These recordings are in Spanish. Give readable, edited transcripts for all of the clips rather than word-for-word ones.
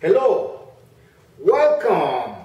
Hello, welcome,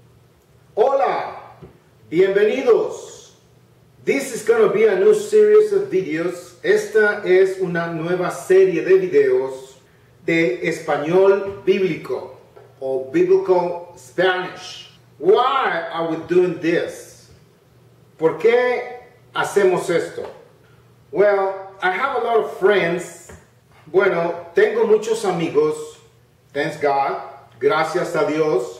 hola, bienvenidos. This is going to be a new series of videos. Esta es una nueva serie de videos de español bíblico o biblical Spanish. Why are we doing this? ¿Por qué hacemos esto? Well, I have a lot of friends. Bueno, tengo muchos amigos. Thanks God. Gracias a Dios.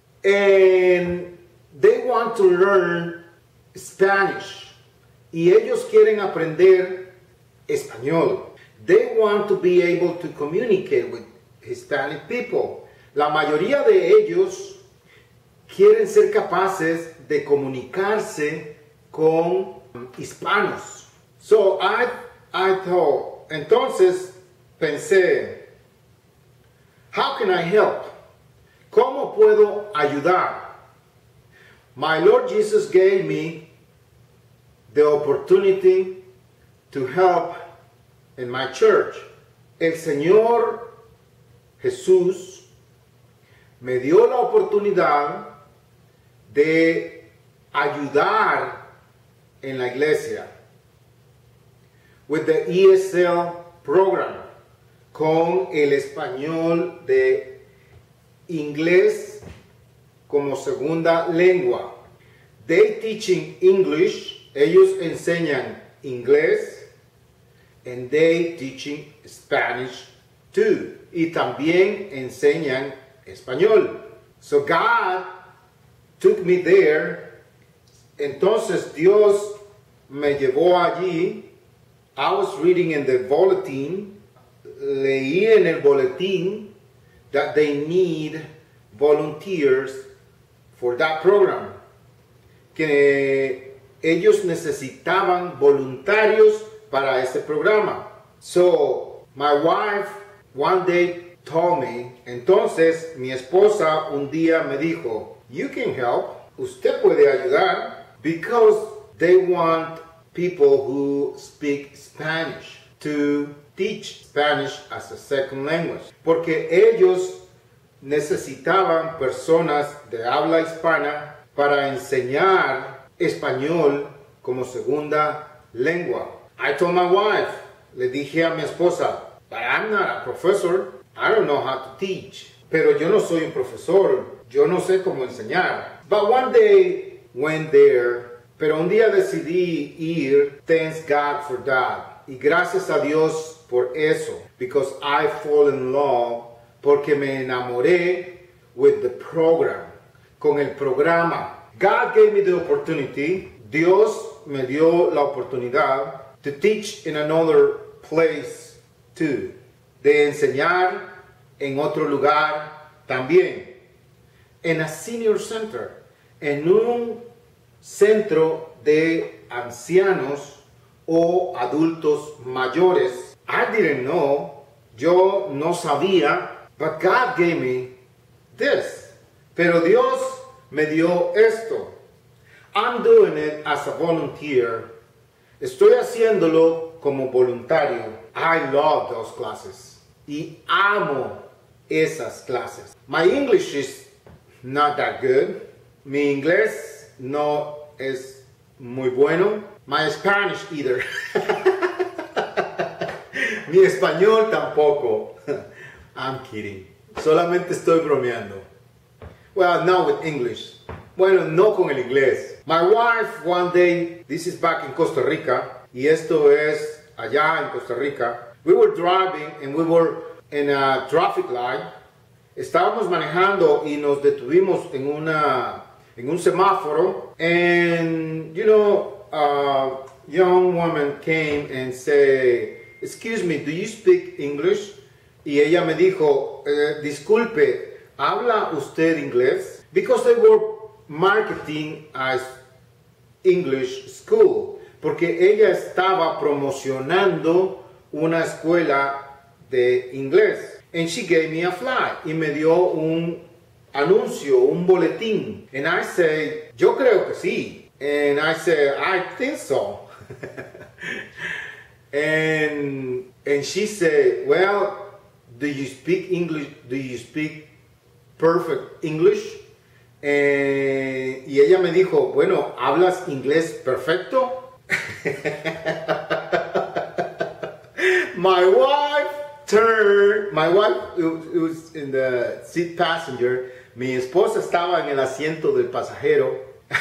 And they want to learn Spanish. Y ellos quieren aprender español. They want to be able to communicate with Hispanic people. La mayoría de ellos quieren ser capaces de comunicarse con hispanos. So I thought, entonces pensé, how can I help? ¿Cómo puedo ayudar? My Lord Jesus gave me the opportunity to help in my church. El Señor Jesús me dio la oportunidad de ayudar en la iglesia with the ESL program, con el español de inglés como segunda lengua. They teaching English, ellos enseñan inglés, and they teaching Spanish too. Y también enseñan español. So God took me there. Entonces Dios me llevó allí. I was reading in the bulletin. Leí en el boletín that they need volunteers for that program. Que ellos necesitaban voluntarios para este programa. So, my wife one day told me, entonces mi esposa un día me dijo, you can help, usted puede ayudar, because they want people who speak Spanish to teach Spanish as a second language. Porque ellos necesitaban personas de habla hispana para enseñar español como segunda lengua. I told my wife, le dije a mi esposa, but I'm not a professor, I don't know how to teach. Pero yo no soy un profesor, yo no sé cómo enseñar. But one day went there, pero un día decidí ir, thanks God for that. Y gracias a Dios por eso, because I fall in love, porque me enamoré with the program, con el programa. God gave me the opportunity, Dios me dio la oportunidad to teach in another place too, de enseñar en otro lugar también, en a senior center, en un centro de ancianos o adultos mayores. I didn't know, yo no sabía, but God gave me this. Pero Dios me dio esto. I'm doing it as a volunteer. Estoy haciéndolo como voluntario. I love those classes. Y amo esas clases. My English is not that good. Mi inglés no es muy bueno. My Spanish either. Mi español tampoco. I'm kidding. Solamente estoy bromeando. Well, not with English. Bueno, no con el inglés. My wife one day, this is back in Costa Rica, y esto es allá en Costa Rica. We were driving and we were in a traffic light. Estábamos manejando y nos detuvimos en un semáforo. And you know, a young woman came and said, "Excuse me, do you speak English?" Y ella me dijo, disculpe, ¿habla usted inglés? Because they were marketing as English school. Porque ella estaba promocionando una escuela de inglés. And she gave me a flag. Y me dio un anuncio, un boletín. And I said, yo creo que sí. And I said, I think so. And she said, well, do you speak English? Do you speak perfect English. Y ella me dijo, bueno, ¿hablas inglés perfecto? My wife it was in the seat passenger. Mi esposa estaba en el asiento del pasajero.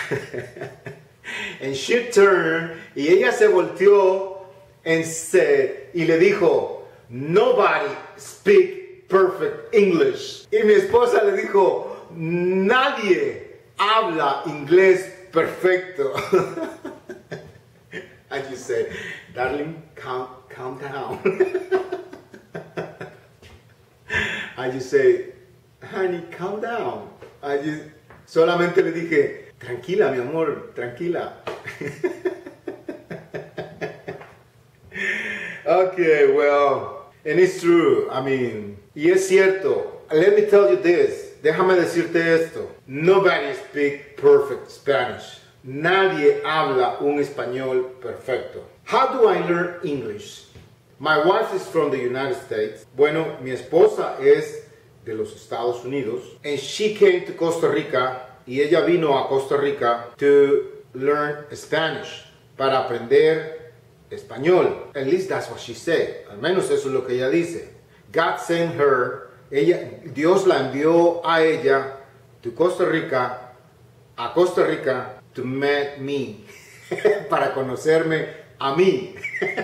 And she turned, y ella se volteó and said, y le dijo, nobody speak perfect English. Y mi esposa le dijo, nadie habla inglés perfecto. I just said, darling, calm down. I just say, honey, calm down. Solamente le dije, tranquila, mi amor, tranquila. Okay, well, and it's true. I mean, y es cierto. Let me tell you this. Déjame decirte esto. Nobody speaks perfect Spanish. Nadie habla un español perfecto. How do I learn English? My wife is from the United States. Bueno, mi esposa es de los Estados Unidos. And she came to Costa Rica. Y ella vino a Costa Rica to learn Spanish. Para aprender español. At least that's what she said. Al menos eso es lo que ella dice. God sent her. Dios la envió a ella to Costa Rica. A Costa Rica to meet me. Para conocerme a mí.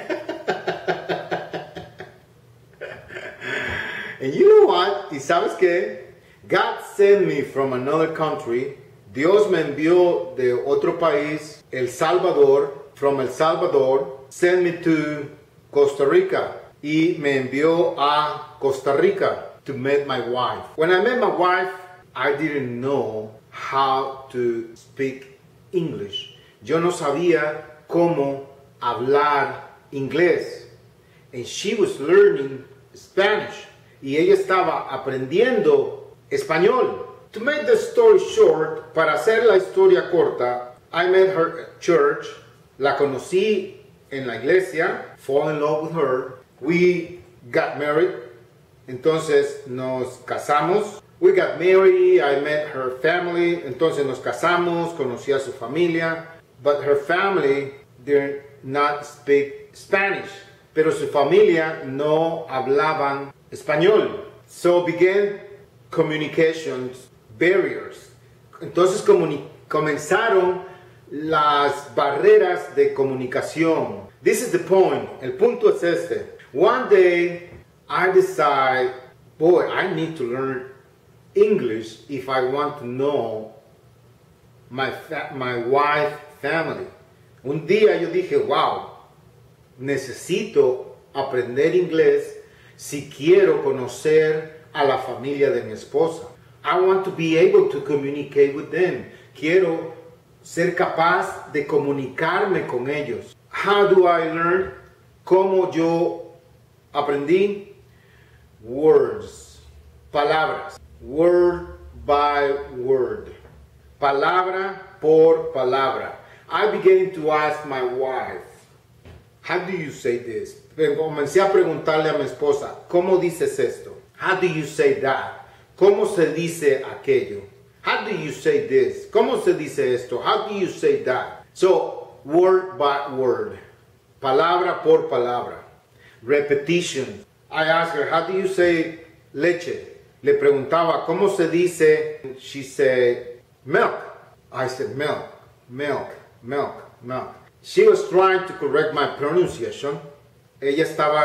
And you know what? ¿Y sabes qué? God sent me from another country. Dios me envió de otro país, El Salvador. From El Salvador, sent me to Costa Rica. Y me envió a Costa Rica to meet my wife. When I met my wife, I didn't know how to speak English. Yo no sabía cómo hablar inglés. And she was learning Spanish. Y ella estaba aprendiendo español. To make the story short, para hacer la historia corta, I met her at church. La conocí en la iglesia. Fall in love with her. We got married. Entonces nos casamos. We got married. I met her family. Entonces nos casamos. Conocí a su familia. But her family did not speak Spanish. Pero su familia no hablaban español. So began communications barriers. Entonces comenzaron las barreras de comunicación. This is the point. El punto es este. One day I decide, boy, I need to learn English if I want to know my wife's family. Un día yo dije, wow, necesito aprender inglés si quiero conocer a la familia de mi esposa. I want to be able to communicate with them. Quiero ser capaz de comunicarme con ellos. How do I learn? ¿Cómo yo aprendí? Words. Palabras. Word by word. Palabra por palabra. I began to ask my wife, how do you say this? Comencé a preguntarle a mi esposa, ¿cómo dices esto? How do you say that? ¿Cómo se dice aquello? How do you say this? ¿Cómo se dice esto? How do you say that? So, word by word. Palabra por palabra. Repetition. I asked her, how do you say leche? Le preguntaba, ¿cómo se dice? She said, milk. I said, milk, milk, milk, milk. She was trying to correct my pronunciation. Ella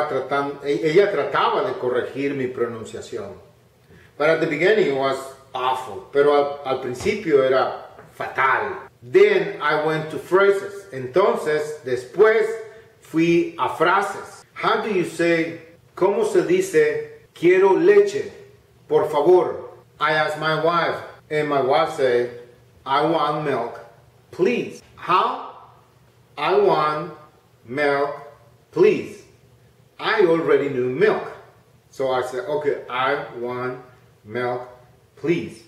trataba de corregir mi pronunciación. But at the beginning it was awful. Pero al principio era fatal. Then I went to phrases. Entonces, después fui a frases. How do you say, ¿cómo se dice, quiero leche? Por favor. I asked my wife. And my wife said, I want milk, please. How? I want milk, please. I already knew milk. So I said, okay, I want milk, please.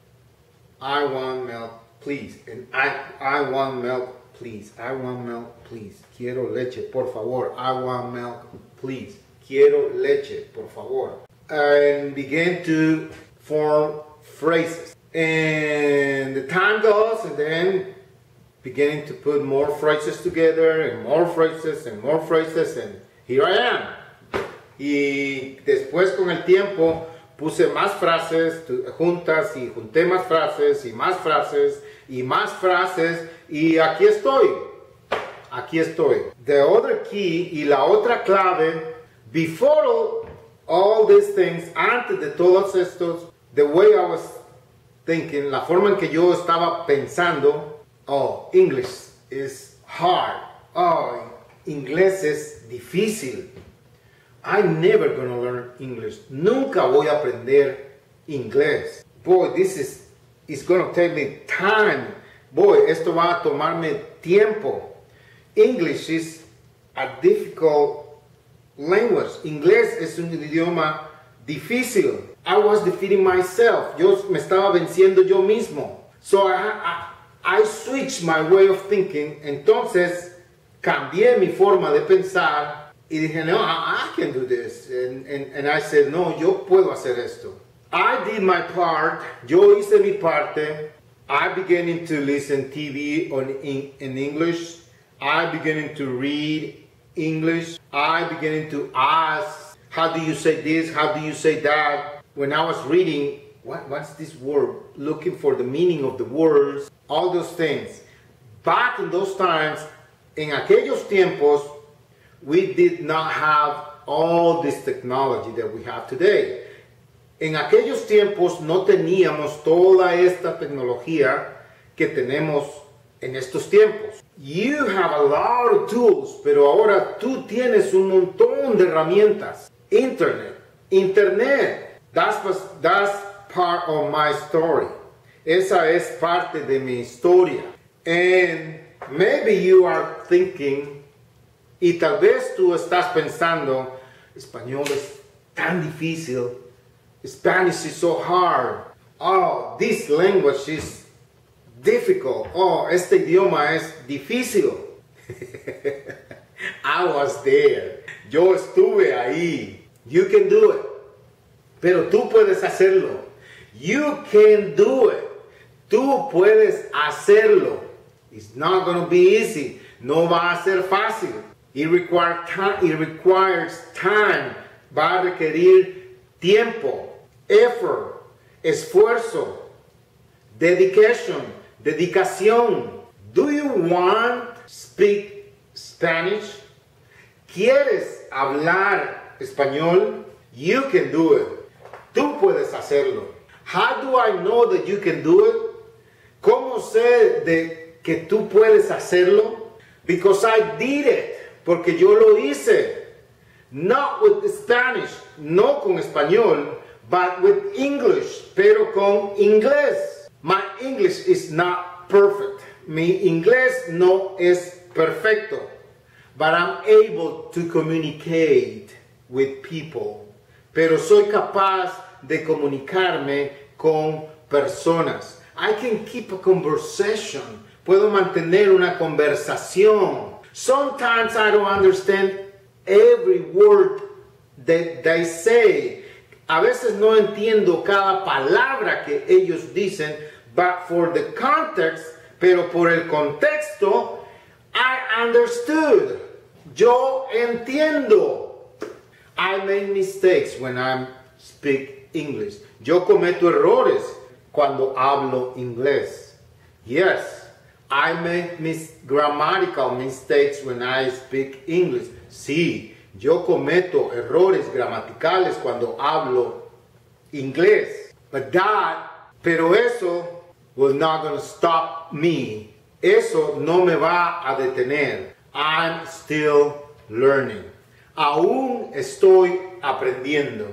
I want milk, please. And I want milk, please. I want milk, please. Quiero leche, por favor. I want milk, please. Quiero leche, por favor. And began to form phrases. And the time goes, and then beginning to put more phrases together, and more phrases, and more phrases, and here I am. Y después con el tiempo puse más frases juntas y junté más frases y más frases y más frases y aquí estoy. Aquí estoy. The other key y la otra clave, before all these things, antes de todos estos, the way I was thinking, la forma en que yo estaba pensando, oh, English is hard. Oh, inglés es difícil. I'm never gonna learn English. Nunca voy a aprender inglés. Boy, it's gonna take me time. Boy, esto va a tomarme tiempo. English is a difficult language. Inglés es un idioma difícil. I was defeating myself. Yo me estaba venciendo yo mismo. So I switched my way of thinking. Entonces, cambié mi forma de pensar y dije, no, I can do this. And I said, no, yo puedo hacer esto. I did my part. Yo hice mi parte. I beginning to listen TV in English. I beginning to read English. I beginning to ask, how do you say this? How do you say that? When I was reading, what's this word? Looking for the meaning of the words. All those things. Back in those times, en aquellos tiempos, we did not have all this technology that we have today. En aquellos tiempos no teníamos toda esta tecnología que tenemos en estos tiempos. You have a lot of tools, pero ahora tú tienes un montón de herramientas. Internet. That's part of my story. Esa es parte de mi historia. And maybe you are thinking, y tal vez tú estás pensando, español es tan difícil. Spanish is so hard. Oh, this language is difficult. Oh, este idioma es difícil. I was there. Yo estuve ahí. You can do it. Pero tú puedes hacerlo. You can do it. Tú puedes hacerlo. It's not going to be easy. No va a ser fácil. It requires time. Va a requerir tiempo, effort, esfuerzo, dedicación. Do you want to speak Spanish? ¿Quieres hablar español? You can do it. Tú puedes hacerlo. How do I know that you can do it? ¿Cómo sé de que tú puedes hacerlo? Because I did it. Porque yo lo hice. Not with Spanish, no con español, but with English, pero con inglés. My English is not perfect. Mi inglés no es perfecto. But I'm able to communicate with people. Pero soy capaz de comunicarme con personas. I can keep a conversation. Puedo mantener una conversación. Sometimes I don't understand every word that they say. A veces no entiendo cada palabra que ellos dicen, but for the context, pero por el contexto, I understood. Yo entiendo. I make mistakes when I speak English. Yo cometo errores cuando hablo inglés. Yes, I make grammatical mistakes when I speak English. Sí, yo cometo errores gramaticales cuando hablo inglés. Pero eso was not going to stop me. Eso no me va a detener. I'm still learning. Aún estoy aprendiendo.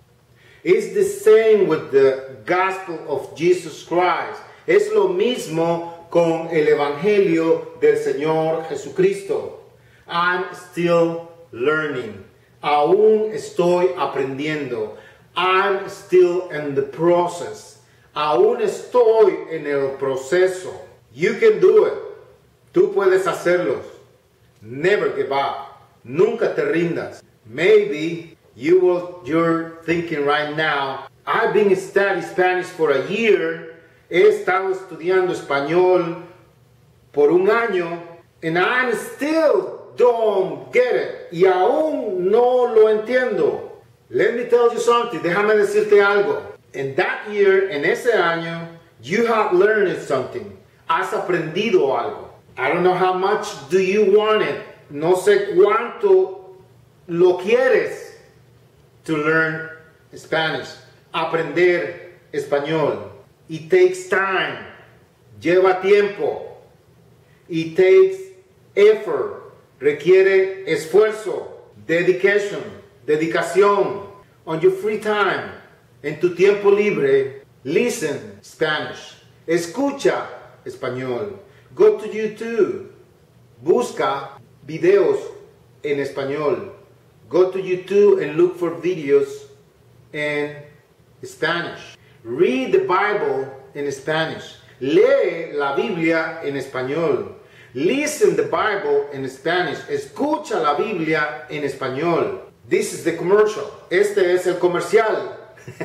It's the same with the gospel of Jesus Christ. Es lo mismo con el evangelio del Señor Jesucristo. I'm still learning. Aún estoy aprendiendo. I'm still in the process. Aún estoy en el proceso. You can do it. Tú puedes hacerlo. Never give up. Nunca te rindas. Maybe you're thinking right now, I've been studying Spanish for a year. He estado estudiando español por un año. And I still don't get it. Y aún no lo entiendo. Let me tell you something. Déjame decirte algo. In that year, en ese año, you have learned something. Has aprendido algo. I don't know how much do you want it. No sé cuánto lo quieres to learn Spanish. Aprender español. It takes time. Lleva tiempo. It takes effort. Requiere esfuerzo. Dedicación. On your free time. En tu tiempo libre. Listen Spanish. Escucha español. Go to YouTube. Busca videos en español. Go to YouTube and look for videos in Spanish. Read the Bible in Spanish. Lee la Biblia en español. Listen the Bible in Spanish. Escucha la Biblia en español. This is the commercial. Este es el comercial.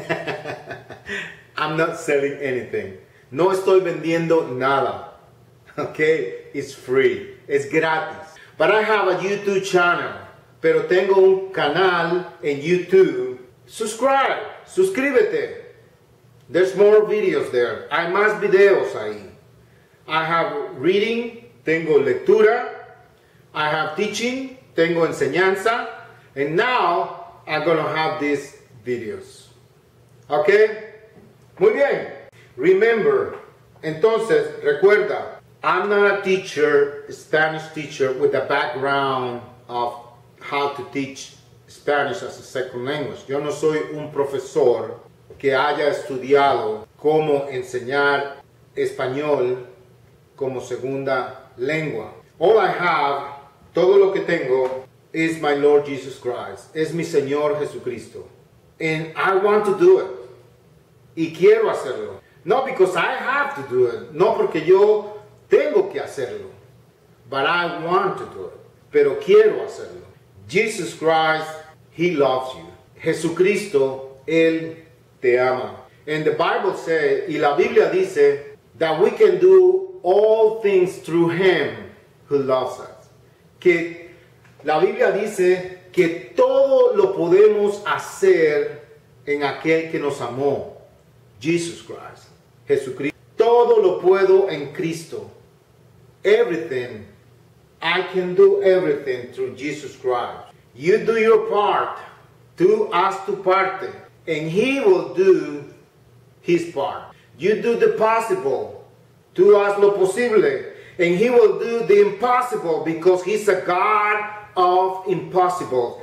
I'm not selling anything. No estoy vendiendo nada. Okay? It's free. Es gratis. But I have a YouTube channel. Pero tengo un canal en YouTube. Subscribe. Suscríbete. There's more videos there. Hay más videos ahí. I have reading. Tengo lectura. I have teaching. Tengo enseñanza. And now I'm going to have these videos. Okay? Muy bien. Remember. Entonces, recuerda. I'm not a teacher, a Spanish teacher with a background of how to teach Spanish as a second language. Yo no soy un profesor que haya estudiado cómo enseñar español como segunda lengua. All I have, todo lo que tengo, is my Lord Jesus Christ. Es mi Señor Jesucristo. And I want to do it. Y quiero hacerlo. Not because I have to do it. No porque yo tengo que hacerlo. But I want to do it. Pero quiero hacerlo. Jesus Christ, He loves you. Jesucristo, Él te ama. And the Bible says, y la Biblia dice, that we can do all things through Him who loves us. Que la Biblia dice que todo lo podemos hacer en aquel que nos amó. Jesus Christ. Jesucristo. Todo lo puedo en Cristo. Everything. I can do everything through Jesus Christ. You do your part. Tú haz tu parte. And He will do His part. You do the possible. Tú haz lo posible. And He will do the impossible because He's a God of impossible.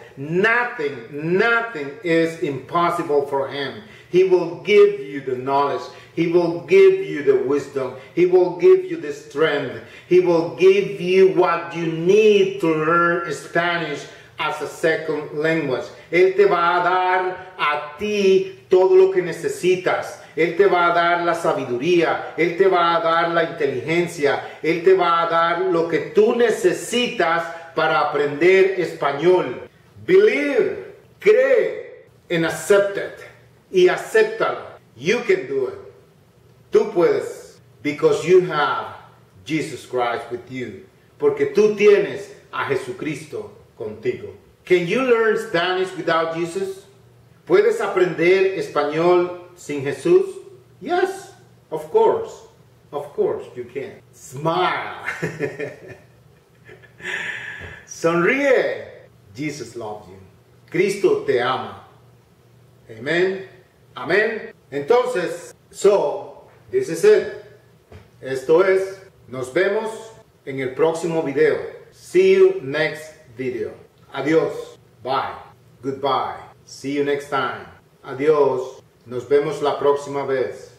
Nothing is impossible for Him. He will give you the knowledge. He will give you the wisdom. He will give you the strength. He will give you what you need to learn Spanish as a second language. Él te va a dar a ti todo lo que necesitas. Él te va a dar la sabiduría. Él te va a dar la inteligencia. Él te va a dar lo que tú necesitas para aprender español. Believe, cree, and accept it. Y acéptalo. You can do it. Tú puedes. Because you have Jesus Christ with you. Porque tú tienes a Jesucristo contigo. Can you learn Spanish without Jesus? ¿Puedes aprender español sin Jesús? Yes, of course. Of course you can. Smile. Sonríe. Jesus loves you. Cristo te ama. Amen. Amén. Entonces, this is it. Esto es. Nos vemos en el próximo video. See you next video. Adiós. Bye. Goodbye. See you next time. Adiós. Nos vemos la próxima vez.